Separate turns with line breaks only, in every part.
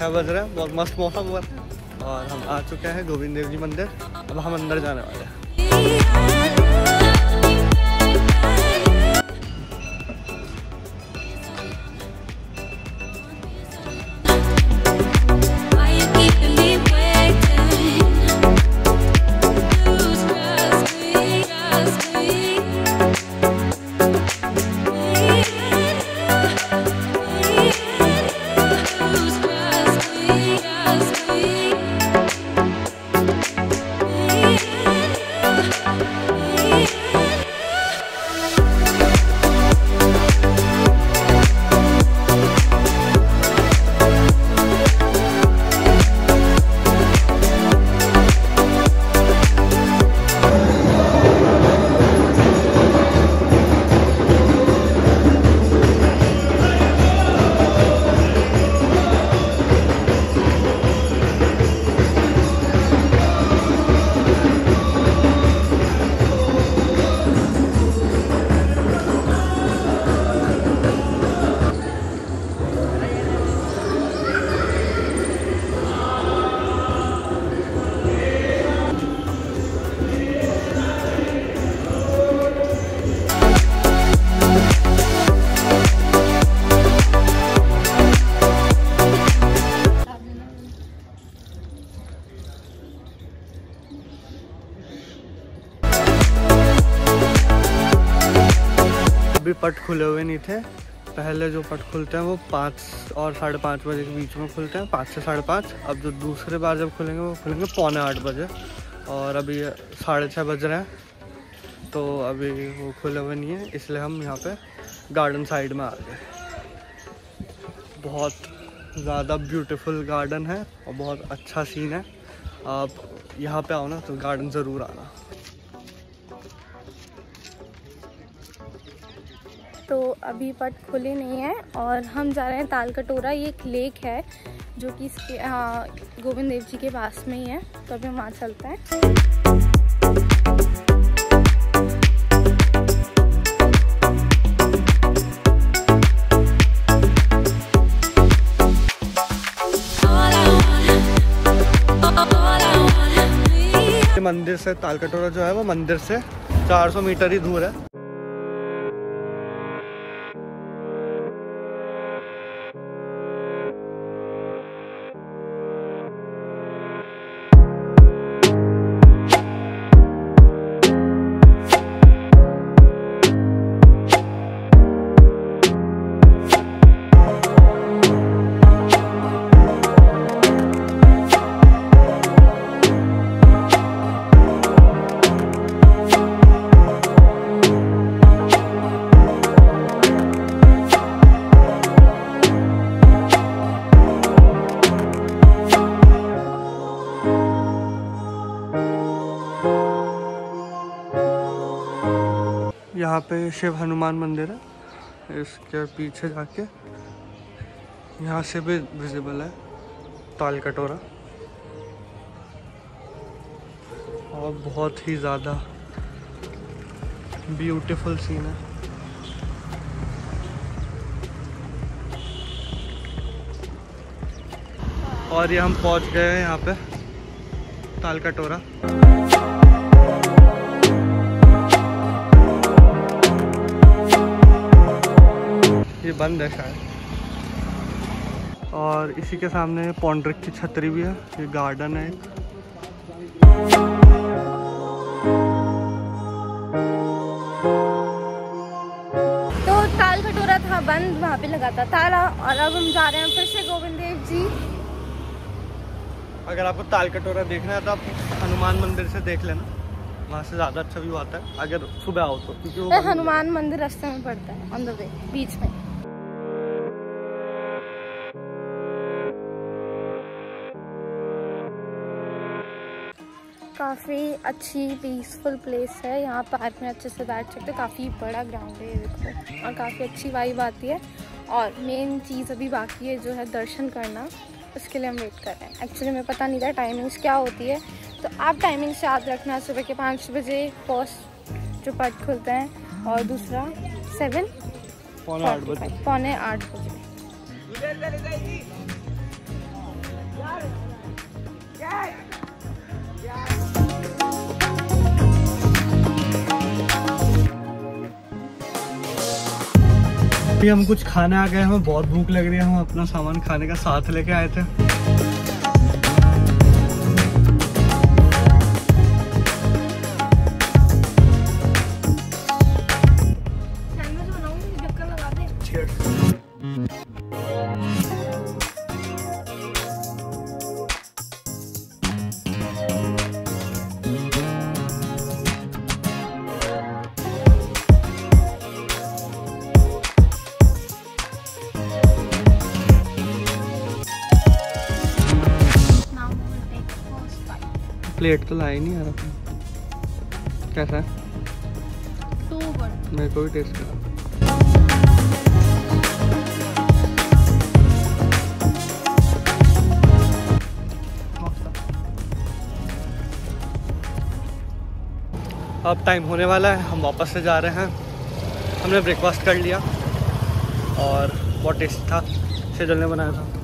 6 बज रहे हैं, बहुत मस्त मौसम हुआ है और हम आ चुके हैं गोविंद देव जी मंदिर। अब हम अंदर जाने वाले हैं। अभी पट खुले हुए नहीं थे। पहले जो पट खुलते हैं वो 5 और 5:30 बजे के बीच में खुलते हैं, 5 से 5:30। अब जो दूसरे बार जब खुलेंगे वो खुलेंगे 7:45 बजे और अभी 6:30 बज रहे हैं तो अभी वो खुले हुए नहीं है, इसलिए हम यहाँ पे गार्डन साइड में आ गए। बहुत ज़्यादा ब्यूटीफुल गार्डन है और बहुत अच्छा सीन है। आप यहाँ पे आओ ना तो गार्डन ज़रूर आना।
तो अभी पट खुले नहीं है और हम जा रहे हैं ताल कटोरा। ये एक लेक है जो कि इसके गोविंद देव जी के पास में ही है, तो अभी हम वहाँ चलते हैं।
मंदिर से ताल कटोरा जो है वो मंदिर से 400 मीटर ही दूर है। यहाँ पे शिव हनुमान मंदिर है, इसके पीछे जाके यहाँ से भी विजिबल है ताल कटोरा और बहुत ही ज़्यादा ब्यूटीफुल सीन है। और ये हम पहुँच गए हैं यहाँ पे ताल कटोरा। ये बंद है शायद। और इसी के सामने पौंड्रिक की छतरी भी है। ये गार्डन है एक।
तो ताल कटोरा था बंद, वहाँ पे लगा था ताला और अब हम जा रहे हैं फिर से गोविंद देव जी।
अगर आपको ताल कटोरा देखना है तो आप हनुमान मंदिर से देख लेना, वहाँ से ज़्यादा अच्छा व्यू आता है अगर सुबह आओ तो, क्योंकि
हनुमान मंदिर रास्ते में पड़ता है, ऑन द वे बीच में। काफ़ी अच्छी पीसफुल प्लेस है। यहाँ पार्क में अच्छे से बैठ सकते हो, काफ़ी बड़ा ग्राउंड है ये देखो, और काफ़ी अच्छी वाइब आती है। और मेन चीज़ अभी बाकी है जो है दर्शन करना, उसके लिए हम वेट कर रहे हैं। एक्चुअली हमें पता नहीं था टाइमिंग्स क्या होती है, तो आप टाइमिंग्स याद रखना। सुबह के 5 बजे फर्स्ट जो पट खुलते हैं और दूसरा
7:45
पौने 8 बजे।
अभी हम कुछ खाने आ गए, हमें बहुत भूख लग रही है, हम अपना सामान खाने का साथ लेके आए थे। प्लेट तो लाई नहीं यार अपनी। कैसा है? मेरे को भी टेस्ट करा। अब टाइम होने वाला है, हम वापस से जा रहे हैं। हमने ब्रेकफास्ट कर लिया और बहुत टेस्टी था, शेजल ने बनाया था।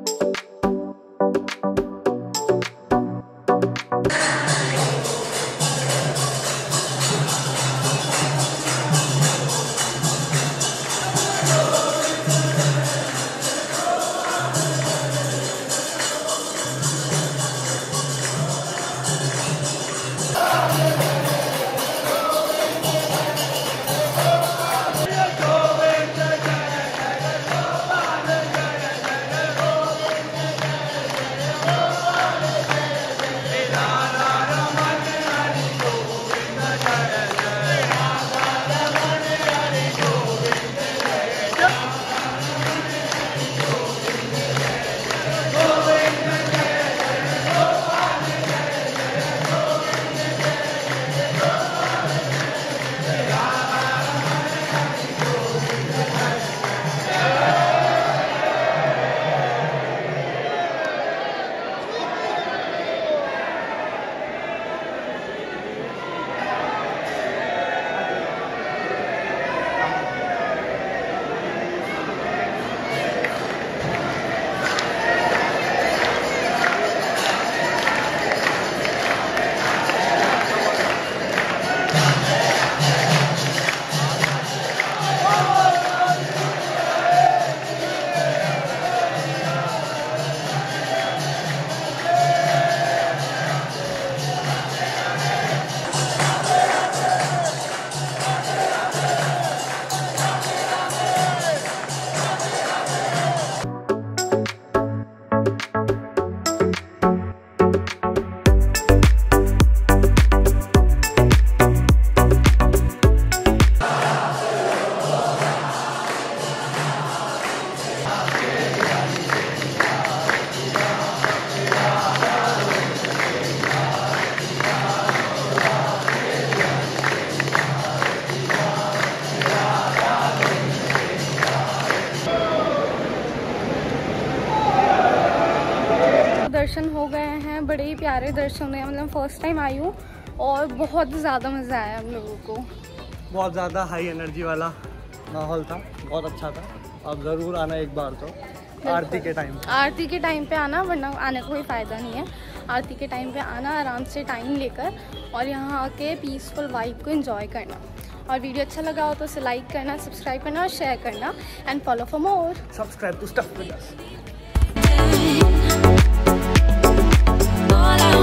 दर्शन हो गए हैं, बड़े ही प्यारे दर्शन हुए, मतलब फर्स्ट टाइम आई हूँ और बहुत ज़्यादा मज़ा आया हम लोगों को।
बहुत ज़्यादा हाई एनर्जी वाला माहौल था, बहुत अच्छा था। आप ज़रूर आना एक बार तो आरती के टाइम पे आना, वरना आने का कोई फ़ायदा नहीं है। आरती के टाइम पे आना, आराम से टाइम लेकर और यहाँ आके पीसफुल वाइब को एंजॉय करना। और वीडियो अच्छा लगा हो तो उसे लाइक करना, सब्सक्राइब करना और शेयर करना and follow for more. Subscribe to stuff with us.